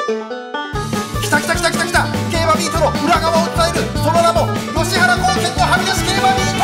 きたきたきたきたきた、競馬ビートの裏側を伝える、その名も吉原高専のはみ出し競馬ビート。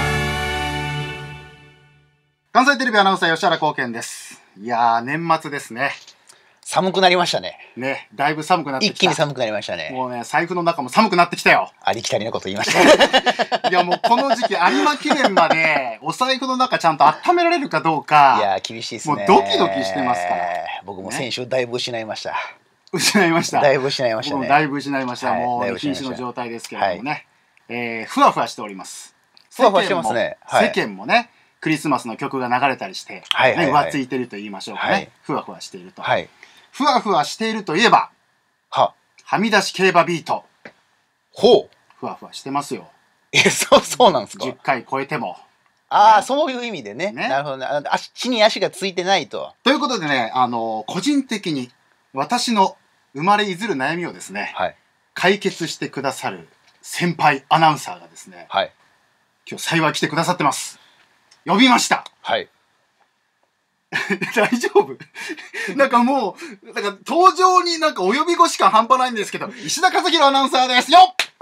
関西テレビアナウンサー吉原高専です。いやー、年末ですね。 寒くなりましたね。 ね、だいぶ寒くなってきた。 一気に寒くなりましたね。 もうね、財布の中も寒くなってきたよ。 ありきたりなこと言いましたいや、もうこの時期有馬記念までお財布の中ちゃんと温められるかどうか。 いや厳しいですね。 もうドキドキしてますから。 僕も先週だいぶ失いました。 失いました。 だいぶ失いましたね。 僕もだいぶ失いました。 はい、 もう瀕死の状態ですけれどもね。ふわふわしております。 ふわふわしてますね。 世間もね、クリスマスの曲が流れたりして、浮ついてると言いましょうかね。ふわふわしていると。ふわふわしているといえば、はみ出し競馬ビート。 ほう。 ふわふわしてますよ。 そうなんですか。 10回超えても。 ああ、そういう意味でね。なるほどね。地に足がついてないと。 ということでね、個人的に私の生まれいずる悩みをですね、解決してくださる先輩アナウンサーがですね、今日幸い来てくださってます。呼びました。はい。大丈夫？なんかもう、なんか登場になんかお呼び越し感半端ないんですけど、石田和弘アナウンサーですよ。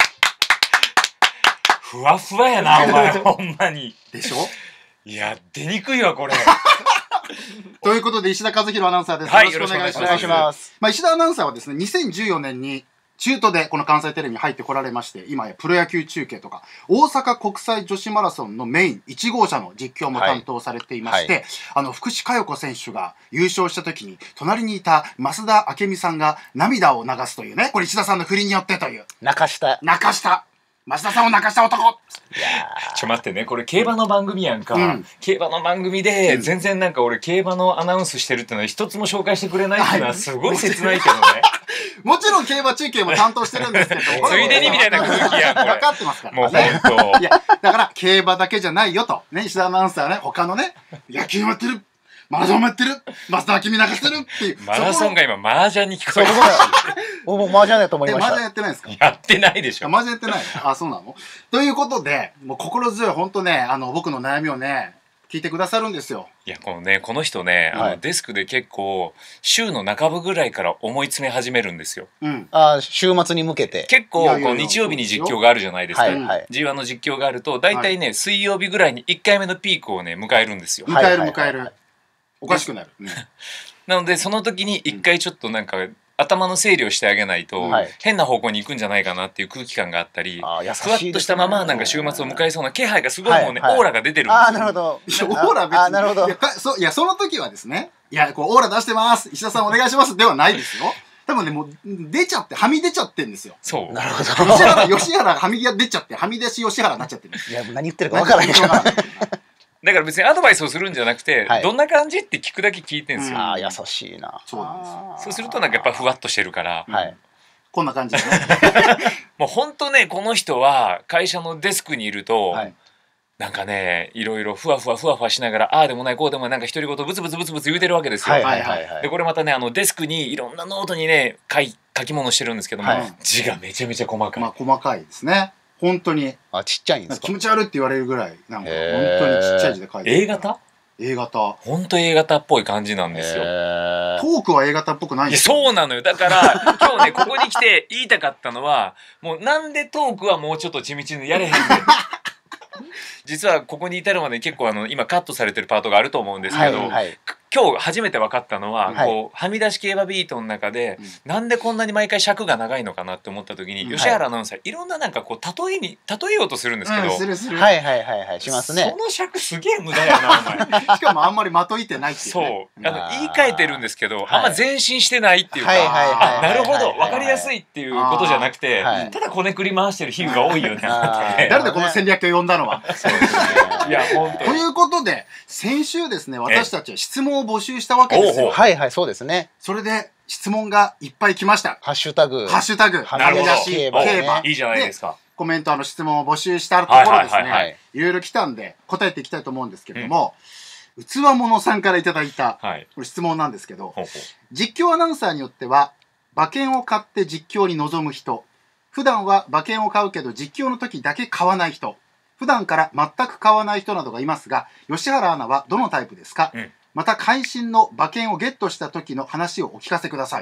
ふわふわやな、お前、ほんまに。 でしょ？ いや、出にくいわ、これ。 ということで、石田和弘アナウンサーです。 はい、 よろしくお願いします。石田アナウンサーはですね、2014年に中途でこの関西テレビに入ってこられまして、今やプロ野球中継とか、大阪国際女子マラソンのメイン1号車の実況も担当されていまして、福士加代子選手が優勝した時に、隣にいた増田明美さんが涙を流すというね、これ石田さんの振りによってという。泣かした。増田さんを泣かした男。 待ってね、これ競馬の番組やんか、競馬の番組で全然なんか俺競馬のアナウンスしてるっていうのは一つも紹介してくれないっていうのはすごい切ないけどね。 もちろん競馬中継も担当してるんですけどついでにみたいな空気やん。 分かってますからもう本当。 いやだから競馬だけじゃないよとね、石田アナウンサーはね、他のね、野球もやってる、マラソンもやってる、増田明美泣かしてるっていう。 マラソンが今麻雀に聞こえる。 もう麻雀だと思いました。 麻雀やってないですか？ やってないでしょ。 麻雀やってない。あ、そうなの？ということで、もう心強い本当ね、僕の悩みをね、聞いてくださるんですよ。 いや、この人ね、デスクで結構週の半ばぐらいから思い詰め始めるんですよ。 週末に向けて。 結構日曜日に実況があるじゃないですか。G1 の実況があると、大体ね、水曜日ぐらいに1回目のピークをね、迎えるんですよ。 迎える。おかしくなる。 なので、その時に1回ちょっとなんか、頭の整理をしてあげないと、変な方向に行くんじゃないかなっていう空気感があったり、ふわっとしたままなんか週末を迎えそうな気配がすごいもうね、オーラが出てるんですよ。 なるほど。 オーラ別に。なるほど。いや、その時はですね、いや、こう、オーラ出してます、石田さんお願いしますではないですよ。多分ね、もう、出ちゃって、はみ出ちゃってんですよ。 そう。 なるほど。 吉原はみ出ちゃって、はみ出し吉原になっちゃってる。 いや、何言ってるか分からないでしょ。 だから別にアドバイスをするんじゃなくて、どんな感じって聞くだけ聞いてんすよ。 優しいな。 そうなんですよ。 そうするとなんかやっぱふわっとしてるから。 こんな感じでね。 もうほんとね、この人は会社のデスクにいると、なんかね、いろいろふわふわしながら、ああでもないこうでもない、なんか独り言ブツブツ言うてるわけですよ。でこれまたね、デスクにいろんなノートにね書き物してるんですけども、字がめちゃめちゃ細かい。 細かいですね。本当に。 ちっちゃいんですか？ 気持ち悪いって言われるぐらい、なんか本当にちっちゃい字で書いてる。 A 型？ A 型。 本当 A 型っぽい感じなんですよ。 トークは A 型っぽくないんですよ。そうなのよ。だから今日ね、ここに来て言いたかったのは、もうなんでトークはもうちょっと地道にやれへんねん。実はここに至るまで結構今カットされてるパートがあると思うんですけど、今日初めて分かったのは、こうはみ出し競馬ビートの中で、なんでこんなに毎回尺が長いのかなって思った時に、吉原アナウンサーいろんななんかこう例えようとするんですけど、 しますね。 その尺すげえ無駄やなお前。 しかもあんまりまといてないっていう。 そう言い換えてるんですけど、あんま前進してないっていうか、なるほど分かりやすいっていうことじゃなくて、ただこねくり回してる比喩が多いよね。 誰でこの戦略を呼んだのは。 いや本当。 ということで先週ですね、私たちは質問を募集したわけですよ。 そうですね。 それで質問がいっぱい来ました。 ハッシュタグはみ出し競馬、いいじゃないですか。 コメント質問を募集したところですね、いろいろ来たんで答えていきたいと思うんですけれども、器物さんからいただいた質問なんですけど、実況アナウンサーによっては馬券を買って実況に臨む人、普段は馬券を買うけど実況の時だけ買わない人、普段から全く買わない人などがいますが、吉原アナはどのタイプですか？また会心の馬券をゲットした時の話をお聞かせください。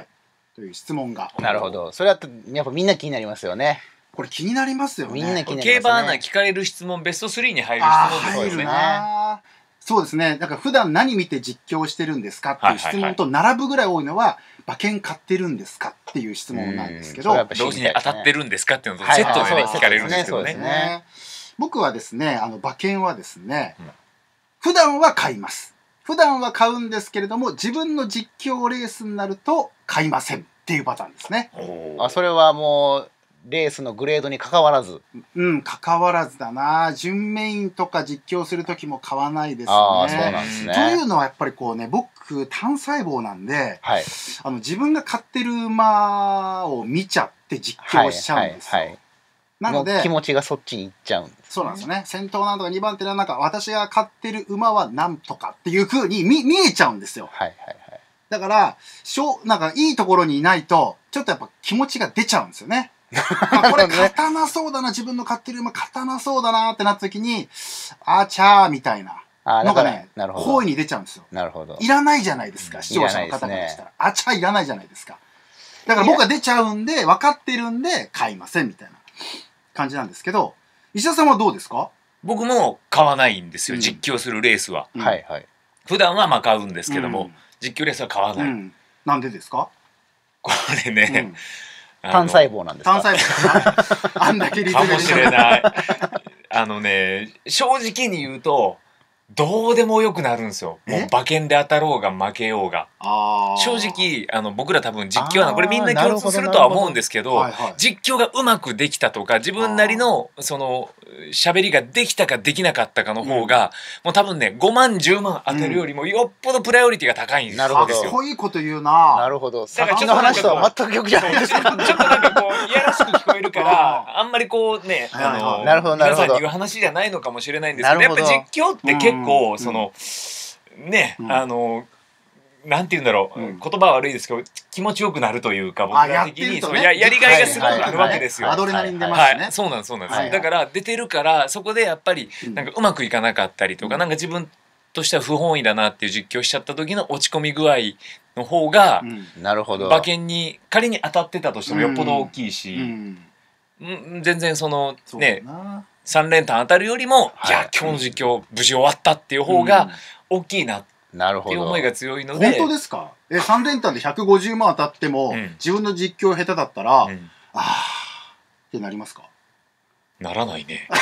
という質問が。 なるほど。それはやっぱみんな気になりますよね。 これ気になりますよね。 みんな気になりますね。 競馬アナ聞かれる質問ベスト3に入る質問ですよね。 入るな。そうですね。だから普段何見て実況してるんですかっていう質問と並ぶぐらい多いのは、馬券買ってるんですかっていう質問なんですけど、 同時に当たってるんですかっていうのとセットでね聞かれるんですけどね。 僕はですね、馬券はですね、普段は買います。普段は買うんですけれども、自分の実況レースになると買いませんっていうパターンですね。 それはもうレースのグレードに関わらず。 関わらずだな。準メインとか実況する時も買わないですね。 そうなんですね。 というのはやっぱりこうね、僕単細胞なんで、自分が飼ってる馬を見ちゃって実況しちゃうんですよ。なので気持ちがそっちに行っちゃうんです、ね。 そうなんですよね。先頭なんとか2番手なんか私が飼ってる馬はなんとかっていう風に見えちゃうんですよ。だからなんかいいところにいないとちょっとやっぱ気持ちが出ちゃうんですよね。これ勝たなそうだな、自分の飼ってる馬勝たなそうだなってなった時にあちゃーみたいなのがね、声に出ちゃうんですよ。 なるほど。 いらないじゃないですか、視聴者の方からしたら。あちゃーいらないじゃないですか。だから僕は出ちゃうんで分かってるんで買いませんみたいな感じなんですけど、石田さんはどうですか？ 僕も買わないんですよ、実況するレースは。普段は買うんですけども、実況レースは買わない。 なんでですか？ これね、 単細胞なんですか？ 単細胞あんだけリズムかもしれない。正直に言うとどうでもよくなるんですよ。もう馬券で当たろうが負けようが。正直僕ら多分実況これみんな共通するとは思うんですけど、実況がうまくできたとか自分なりのその喋りができたかできなかったかの方が、もう多分ね5万10万当てるよりもよっぽどプライオリティが高いんですよ。 かっこいいこと言うな。 なるほど。さっきの話とは全く逆じゃないですか。 ちょっとなんかこういやらしく聞こえるからあんまりこうね皆さんに言う話じゃないのかもしれないんですけど、やっぱ実況って結構そのねなんて言うんだろう、言葉は悪いですけど気持ちよくなるというか、僕ら的にやりがいがすごくあるわけですよ。 アドレナリン出ますね。 そうなんです。だから出てるからそこでやっぱりなんかうまくいかなかったりとか、なんか自分としては不本意だなっていう実況しちゃった時の落ち込み具合の方が馬券に仮に当たってたとしてもよっぽど大きいし、全然そのね3連単当たるよりもいや今日の実況無事終わったっていう方が大きいなっていう思いが強いので。 本当ですか？3連単で150万当たっても自分の実況下手だったらあーってなりますか？ ならないね。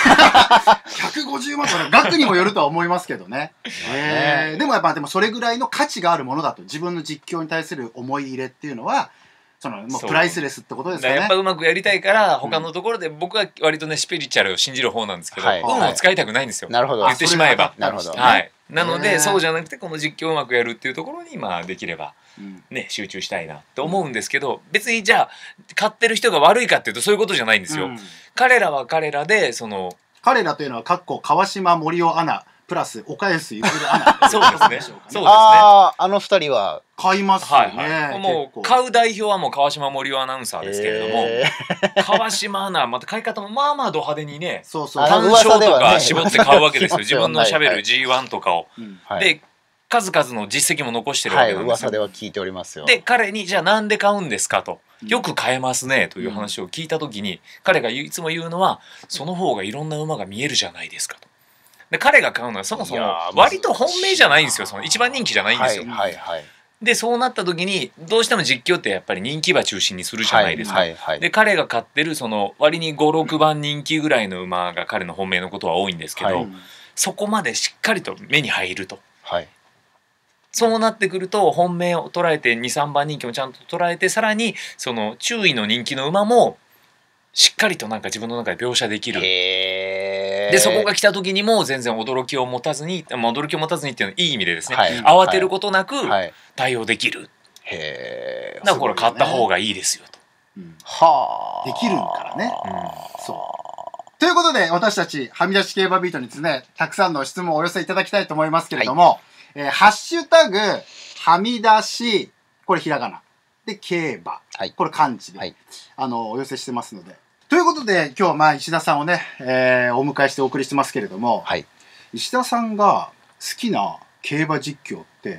150万とか額にもよるとは思いますけどね。でもやっぱそれぐらいの価値があるものだと、自分の実況に対する思い入れっていうのはもうプライスレスってことですかね。 やっぱうまくやりたいから他のところで僕は割とねスピリチュアルを信じる方なんですけど、運を使いたくないんですよ。言ってしまえば。なのでそうじゃなくてこの実況をうまくやるっていうところにできればね集中したいなって思うんですけど、別にじゃあ買ってる人が悪いかっていうとそういうことじゃないんですよ。彼らは彼らで彼らというのは川島森生アナプラス岡安ゆずるアナ。 そうですね。 あの二人は買いますよね。 もう買う代表はもう川島森生アナウンサーですけれども、川島アナまた買い方もまあまあド派手にね、単勝とか絞って買うわけですよ。自分のしゃべる G1 とかを。で数々の実績も残してるわけなんですよ。 噂では聞いておりますよ。 で彼にじゃあなんで買うんですかと、よく買えますねという話を聞いた時に、彼がいつも言うのはその方がいろんな馬が見えるじゃないですかと。で彼が買うのはそもそも割と本命じゃないんですよ。その一番人気じゃないんですよ。でそうなった時にどうしても実況ってやっぱり人気馬中心にするじゃないですか。で彼が買ってるその割に5、6番人気ぐらいの馬が彼の本命のことは多いんですけど、そこまでしっかりと目に入ると。そうなってくると本命を捉えて2、3番人気もちゃんと捉えて、さらにその注意の人気の馬もしっかりとなんか自分の中で描写できる。でそこが来た時にも全然驚きを持たずにっていうのはいい意味でですね、慌てることなく対応できる。だからこれ買った方がいいですよと。 できるからね。ということで私たちはみ出し競馬ビートにですね、たくさんの質問をお寄せいただきたいと思いますけれども、ハッシュタグはみ出し、これひらがなで競馬、これ漢字で、お寄せしてますので。ということで今日は石田さんをね、お迎えしてお送りしてますけれども、石田さんが好きな競馬実況って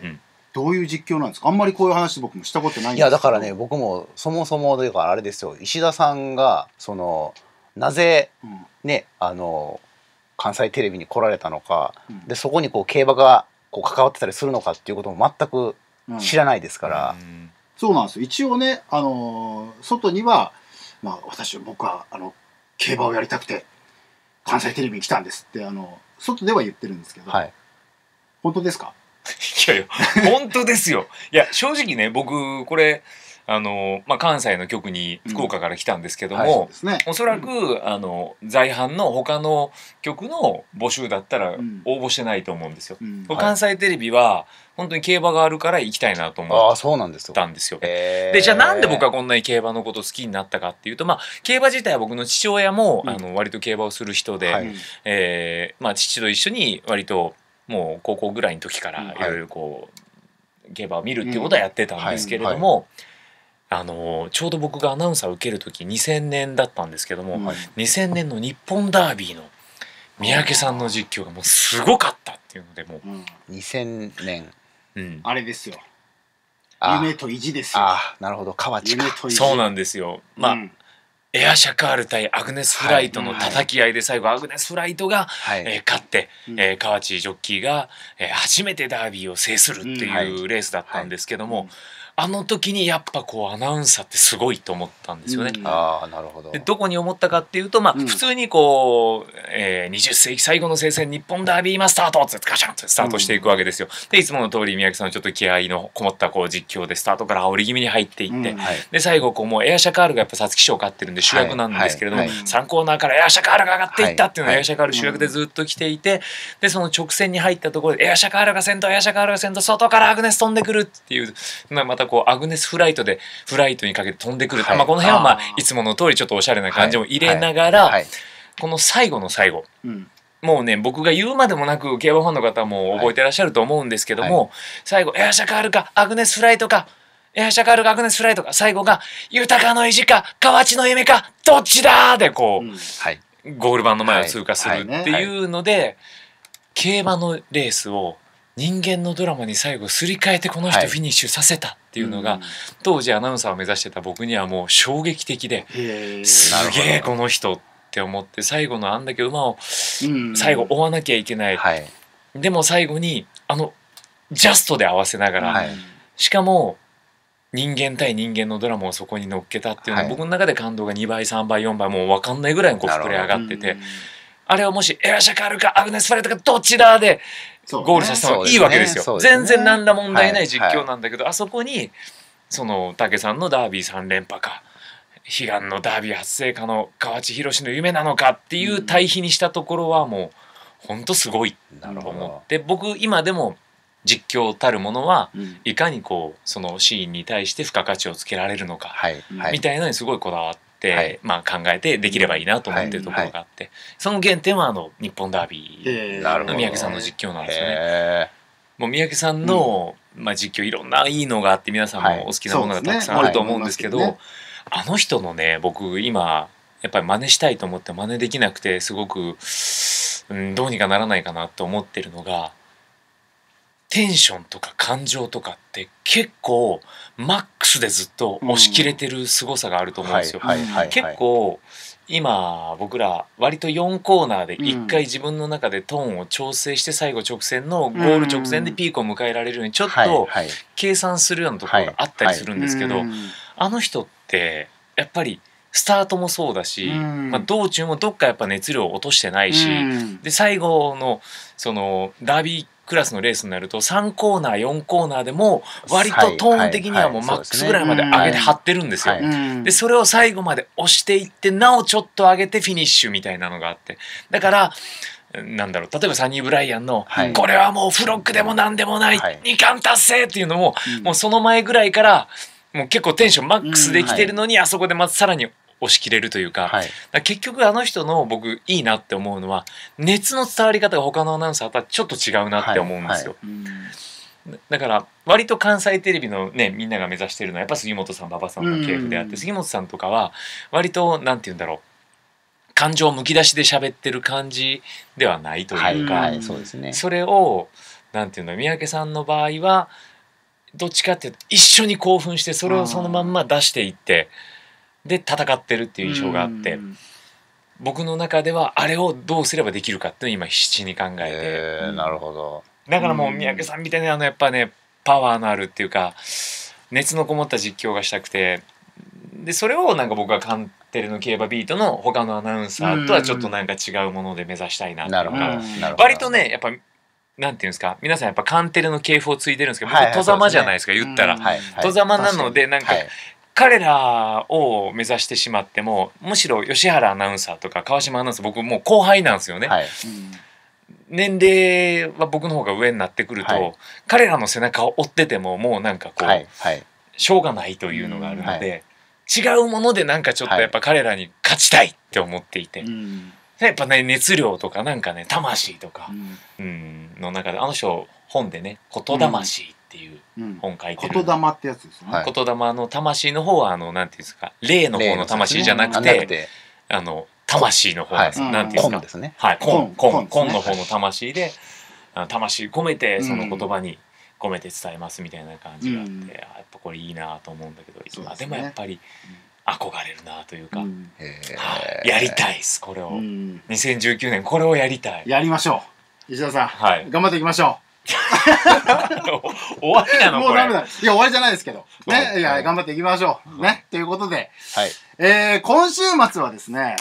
どういう実況なんですか？あんまりこういう話僕もしたことないんですけど。 いやだからね、僕もそもそもだからあれですよ、石田さんがなぜね、関西テレビに来られたのか、でそこにこう競馬がこう関わってたりするのかっていうことも全く知らないですから、 そうなんですよ。一応ね、外には、まあ、僕は競馬をやりたくて関西テレビに来たんですって外では言ってるんですけど、はい、本当ですか？ いやいや本当ですよ。いや正直ね、僕これまあ、関西の局に福岡から来たんですけども、おそらく在阪の他の局の募集だったら応募してないと思うんですよ。関西テレビは本当に競馬があるから行きたいなと思ったんですよ。でじゃあなんで僕はこんなに競馬のこと好きになったかっていうと、まあ、競馬自体は僕の父親も割と競馬をする人で、まあ、父と一緒に割ともう高校ぐらいの時からいろいろこう競馬を見るっていうことはやってたんですけれども、ちょうど僕がアナウンサーを受ける時2000年だったんですけども、2000年の日本ダービーの三宅さんの実況がもうすごかったっていうので、もう、 2000年、 あれですよ、夢と意地ですよ。 なるほど、河内か。 そうなんですよ。まあ、エアシャカール対アグネス・フライトの叩き合いで最後アグネス・フライトが勝って、河内ジョッキーが初めてダービーを制するっていうレースだったんですけども、あの時にやっぱこうアナウンサーってすごいと思ったんですよね。 なるほど。 でどこに思ったかっていうと、まあ、普通にこう、20世紀最後の聖戦日本ダービー今スタートってガシャンとスタートしていくわけですよ。でいつもの通り三宅さんのちょっと気合いのこもったこう実況でスタートから煽り気味に入っていって、で最後こうもうエアシャカールがやっぱ皐月賞勝ってるんで主役なんですけれども、3コーナーからエアシャカールが上がっていったっていうのはエアシャカール主役でずっと来ていて、でその直線に入ったところでエアシャカールが先頭、エアシャカールが先頭、外からアグネス飛んでくるっていう、またこうアグネスフライトでフライトにかけて飛んでくる、まあこの辺はまあいつもの通りちょっとおしゃれな感じも入れながら、この最後の最後、もうね僕が言うまでもなく競馬ファンの方も覚えてらっしゃると思うんですけども、最後エアシャカールかアグネスフライトか、エアシャカールかアグネスフライトか、最後が豊かの意地か河内の夢かどっちだでこう、ゴール板の前を通過するっていうので、競馬のレースを人間のドラマに最後すり替えてこの人フィニッシュさせたっていうのが、当時アナウンサーを目指してた僕にはもう衝撃的で、すげえこの人って思って、最後のあんだけ馬を最後追わなきゃいけない、でも最後にジャストで合わせながら、しかも人間対人間のドラマをそこに乗っけたっていうのは、僕の中で感動が2倍3倍4倍もう分かんないぐらいこう膨れ上がってて、あれをもしエアシャカールかアグネス・フライトかどっちだでゴールさせた方がいいわけですよ。全然何ら問題ない実況なんだけど、あそこにその武さんのダービー3連覇か悲願のダービー初制覇の河内宏の夢なのかっていう対比にしたところはもうほんとすごいと思って、僕今でも実況たるものはいかにこうそのシーンに対して付加価値をつけられるのかみたいなのにすごいこだわって、まあ考えてできればいいなと思ってるところがあって、その原点は日本ダービーの三宅さんの実況なんですよね。もう三宅さんの実況いろんないいのがあって、皆さんもお好きなものがたくさんあると思うんですけど、あの人のね僕今やっぱり真似したいと思って真似できなくて、すごくどうにかならないかなと思ってるのが、テンションとか感情とかって結構マックスでずっと押し切れてる凄さがあると思うんですよ。結構今僕ら割と4コーナーで1回自分の中でトーンを調整して、最後直線のゴール直前でピークを迎えられるようにちょっと計算するようなところがあったりするんですけど、あの人ってやっぱりスタートもそうだし、道中もどっかやっぱ熱量を落としてないし、で最後のそのダービークラスのレースになると3コーナー4コーナーでも割とトーン的にはもうマックスぐらいまで上げて張ってるんですよ。でそれを最後まで押していって、なおちょっと上げてフィニッシュみたいなのがあって、だからなんだろう、例えばサニー・ブライアンのこれはもうフロッグでもなんでもない2冠達成っていうのも、もうその前ぐらいからもう結構テンションマックスできてるのに、あそこでまたさらに押し切れるというか、結局あの人の僕いいなって思うのは、熱の伝わり方が他のアナウンサーとはちょっと違うなって思うんですよ。だから割と関西テレビのねみんなが目指してるのはやっぱ杉本さん馬場さんの系譜であって、杉本さんとかは割となんて言うんだろう、感情むき出しで喋ってる感じではないというか、それをなんていうの、三宅さんの場合はどっちかっていうと一緒に興奮してそれをそのまんま出していってで戦ってるっていう印象があって、僕の中ではあれをどうすればできるかっていうのを今必死に考えて、 なるほど。 だからもう三宅さんみたいなやっぱねパワーのあるっていうか熱のこもった実況がしたくて、でそれをなんか僕はカンテレの競馬ビートの他のアナウンサーとはちょっとなんか違うもので目指したいなっていうか、割とねやっぱなんていうんですか、皆さんやっぱカンテレの系譜を継いでるんですけど、僕戸ざまじゃないですか、言ったら戸ざまなので、なんか彼らを目指してしまっても、むしろ吉原アナウンサーとか川島アナウンサー、僕もう後輩なんですよね。年齢は僕の方が上になってくると、彼らの背中を追っててももうなんかこうしょうがないというのがあるので、違うものでなんかちょっとやっぱ彼らに勝ちたいって思っていて、やっぱね熱量とかなんかね魂とかの中で、あの人本でね「言魂」っていう本書いてる。 言霊ってやつですね。 言霊の魂の方はなんていうんですか、霊の方の魂じゃなくて魂の方なんです。なんていうんですか、はい、根の方の魂で魂込めてその言葉に込めて伝えますみたいな感じがあって、やっぱこれいいなと思うんだけど、今でもやっぱり憧れるなというか、やりたいですこれを。2019年これをやりたい。 やりましょう石田さん、頑張っていきましょう。 終わりなのこれ。 もうダメだ。いや終わりじゃないですけどね。いや頑張っていきましょうね。ということで、今週末はですね、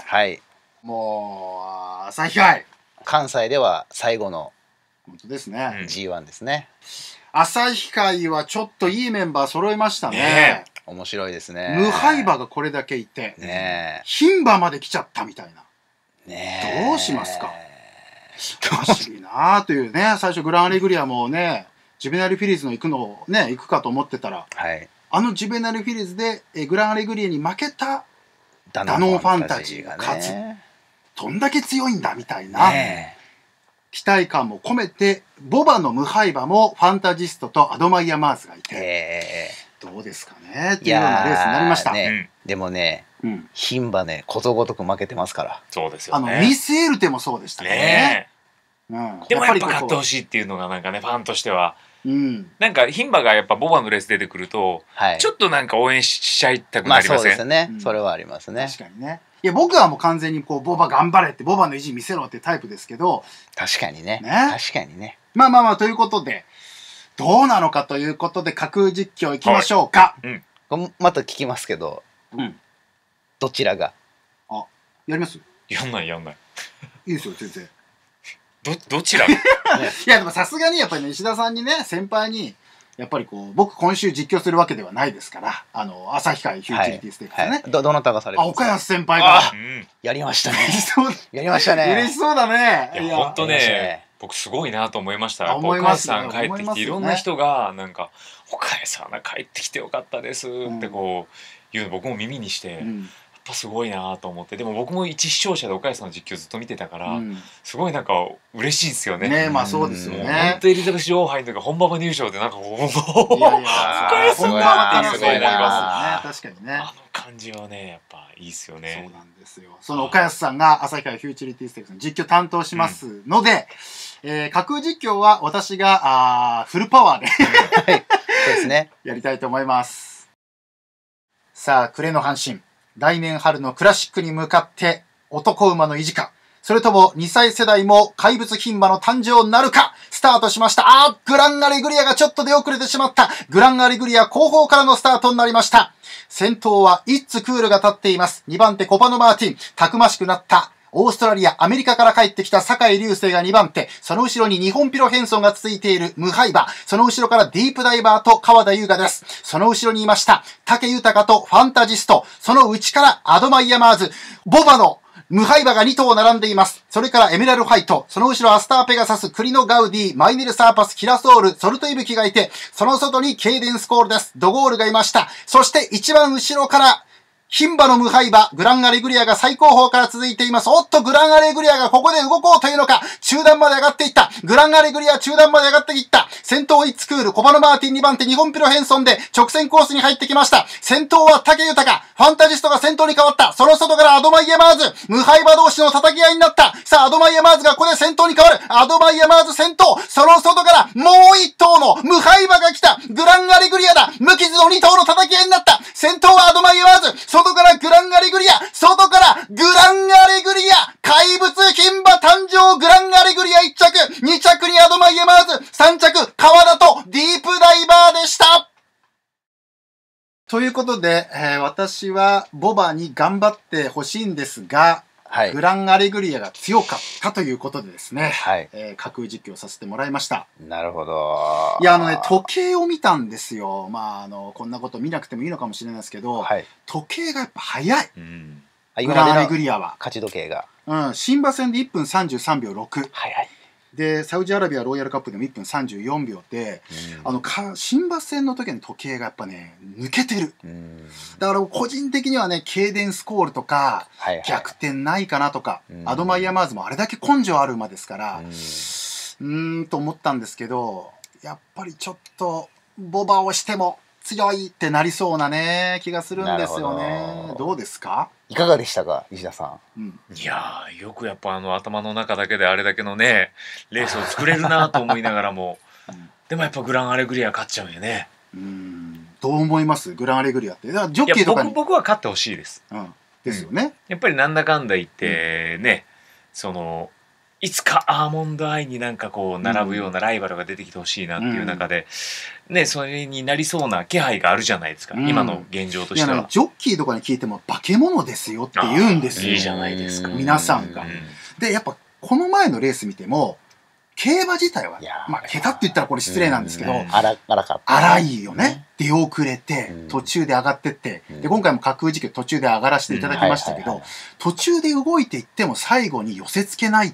もう朝日杯関西では最後の本当ですね。 G1 ですね。 朝日杯はちょっといいメンバー揃いましたね。 面白いですね。 無敗馬がこれだけいて、牝馬まで来ちゃったみたいな。どうしますか。おかしいなあというね。最初グランアレグリアもね、ジュベナルフィリーズの行くのをね行くかと思ってたら、あのジュベナルフィリーズでグランアレグリアに負けたダノンファンタジーが勝つ。どんだけ強いんだみたいな期待感も込めて、ボバの無敗馬もファンタジストとアドマイヤマーズがいて、どうですかねっていうようなレースになりました。 でもね、牝馬ねことごとく負けてますから。 そうですよね。 ミスエルテもそうでしたね。 でもやっぱ勝ってほしいっていうのがなんかね、ファンとしてはなんか牝馬がやっぱボバのレース出てくるとちょっとなんか応援しちゃいたくなりません？ そうですね。それはありますね。 確かにね。いや僕はもう完全にこうボバ頑張れってボバの意地見せろってタイプですけど、 確かにね。確かにね。 まあということでどうなのかということで架空実況いきましょうか。 また聞きますけど、どちらがやります？ やんないいいですよ全然。 どちら？ いやでもさすがにやっぱりね石田さんにね先輩にやっぱりこう僕今週実況するわけではないですから、朝日杯フューチュリティステークスね。 どなたがされるんですか？ 岡安先輩がやりましたね。 やりましたね。嬉しそうだね。 いや本当ね、僕すごいなと思いました。岡安さん帰ってきていろんな人がなんか岡安さんが帰ってきてよかったですってこう言うの僕も耳にして。やっぱすごいなと思って、でも僕も一視聴者で岡安さんの実況ずっと見てたから、すごいなんか嬉しいですよね。 ね、まあそうですよね。 本当エリザベス女王杯とか本馬場入賞でなんか岡安さんっていうね、 確かにね。 あの感じはねやっぱいいですよね。 そうなんですよ。その岡安さんが朝日杯フューチュリティステークスの実況担当しますので、架空実況は私がフルパワーでそうですね。 やりたいと思います。さあ暮れの阪神。来年春のクラシックに向かって男馬の維持か、それとも2歳世代も怪物牝馬の誕生なるか、スタートしました。グランアレグリアがちょっと出遅れてしまった。グランアレグリア後方からのスタートになりました。先頭はイッツクールが立っています。2番手コパノマーティン、たくましくなったオーストラリア、アメリカから帰ってきた酒井隆成が2番手。その後ろに日本ピロ変装が続いている無敗馬。その後ろからディープダイバーと川田優雅です。その後ろにいました。武豊とファンタジスト。その内からアドマイヤマーズ。ボバの無敗馬が2頭並んでいます。それからエメラルファイト。その後ろアスターペガサス、クリノガウディ、マイネルサーパス、キラソール、ソルトイブキがいて、その外にケイデンスコールです。ドゴールがいました。そして一番後ろから牝馬の無敗馬、グランアレグリアが最高峰から続いています。おっと、グランアレグリアがここで動こうというのか、中段まで上がっていった。グランアレグリア中段まで上がっていった。先頭イッツクール、コバノマーティン2番手、日本ピロヘンソンで直線コースに入ってきました。先頭は武豊、ファンタジストが先頭に変わった。その外からアドマイヤマーズ、無敗馬同士の叩き合いになった。さあ、アドマイヤマーズがここで先頭に変わる。アドマイヤマーズ先頭。その外からもう一頭の無敗馬が来た。グランアレグリアだ。無傷の2頭の叩き合いになった。先頭はアドマイヤマーズ。外からグランアレグリア。外からグランアレグリア。怪物牝馬誕生。グランアレグリア1着。2着にアドマイヤマーズ。3着、川田とディープダイバーでした。ということで、私はボバに頑張ってほしいんですが、 はい、 グランアレグリアが強かったということでですね、 はい、 架空実況させてもらいました。 なるほど。 いや、時計を見たんですよ。まあ、こんなこと見なくてもいいのかもしれないですけど、はい、時計がやっぱ早い。グランアレグリアは。 勝ち時計が。 新馬戦で1分33秒6。 早い。 で、サウジアラビアロイヤルカップでも1分34秒で、新馬戦の時の時計がやっぱね、抜けてる。だから個人的にはね、ケイデンスコールとか、逆転ないかなとか、アドマイヤマーズもあれだけ根性ある馬ですから、と思ったんですけど、やっぱりちょっと、ボバをしても強いってなりそうなね、気がするんですよね。どうですか？ いかがでしたか、石田さん。 いやー、よくやっぱ頭の中だけであれだけのねレースを作れるなと思いながらも、でもやっぱグランアレグリア勝っちゃうんよね。 どう思います？グランアレグリアって。ジョッキーとかに。 僕は勝ってほしいです。 ですよね。 やっぱりなんだかんだ言ってね、いつかアーモンドアイになんかこう並ぶようなライバルが出てきてほしいなっていう中で、ね、それになりそうな気配があるじゃないですか、今の現状としては。 ジョッキーとかに聞いても化け物ですよって言うんですよ。 いいじゃないですか、 皆さんが。で、やっぱこの前のレース見ても、競馬自体は、まあ、下手って言ったらこれ失礼なんですけど、荒いよね。出遅れて、途中で上がってって、で、今回も架空実況途中で上がらせていただきましたけど、途中で動いていっても最後に寄せ付けないって、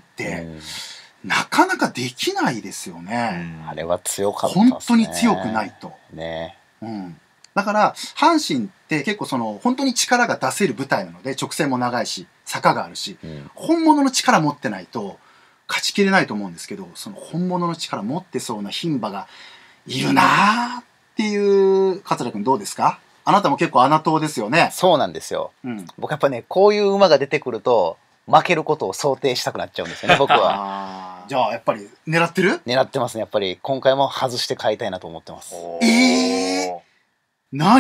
なかなかできないですよね。 あれは強かったですね。 本当に強くないと。ね。だから、阪神って結構本当に力が出せる舞台なので、直線も長いし、坂があるし、本物の力持ってないと、勝ちきれないと思うんですけど、その本物の力持ってそうな牝馬がいるなーっていう、桂君どうですか？あなたも結構穴党ですよね。 そうなんですよ。僕やっぱね、こういう馬が出てくると、負けることを想定したくなっちゃうんですよね、僕は。 じゃあやっぱり狙ってる？ 狙ってますね。やっぱり今回も外して買いたいなと思ってます。 何？はい。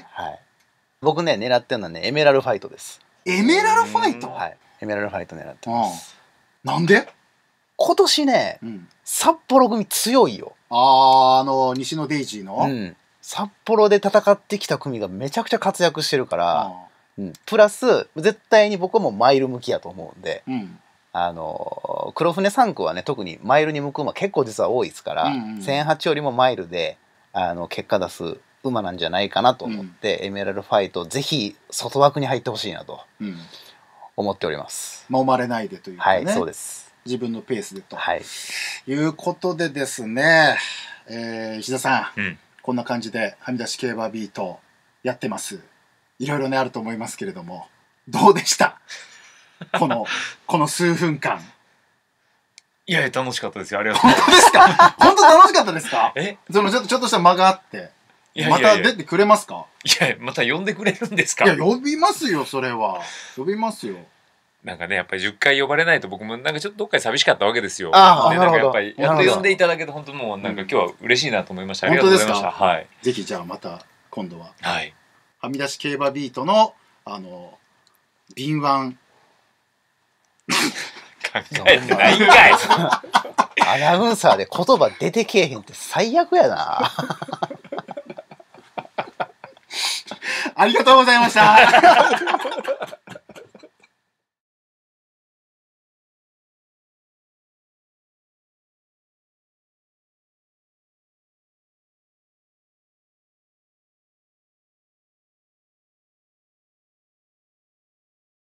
僕ね、狙ってるのはね、エメラルファイトです。 エメラルファイト？ はい。エメラルファイト狙ってます。 なんで？ 今年ね、札幌組強いよ。 西野デイジーの、 札幌で戦ってきた組がめちゃくちゃ活躍してるから、プラス絶対に僕はもうマイル向きやと思うんで、黒船3区はね、特にマイルに向く馬結構実は多いですから、1008よりもマイルで結果出す馬なんじゃないかなと思って、エメラルファイトぜひ外枠に入ってほしいなと思っております。 揉まれないでというかね。 はい、そうです。 自分のペースでと、いうことでですね、石田さん、こんな感じではみ出し競馬ビートやってます。いろいろねあると思いますけれども、どうでしたこの数分間。 いや楽しかったですよ。ありがとうございます。 本当ですか？本当楽しかったですか？ちょっとした間があって、また出てくれますか？ いやまた呼んでくれるんですか？ いや呼びますよ、それは呼びますよ。 なんかね、やっぱり10回呼ばれないと僕もなんかちょっとどっかで寂しかったわけですよ。 なんかやっぱりやっと呼んでいただけて本当もうなんか今日は嬉しいなと思いました。ありがとうございました。はい。 ぜひじゃあまた今度は、 はみ出し競馬ビートの敏腕考えてないんかい。 アナウンサーで言葉出てけえへんって最悪やな。 ありがとうございました。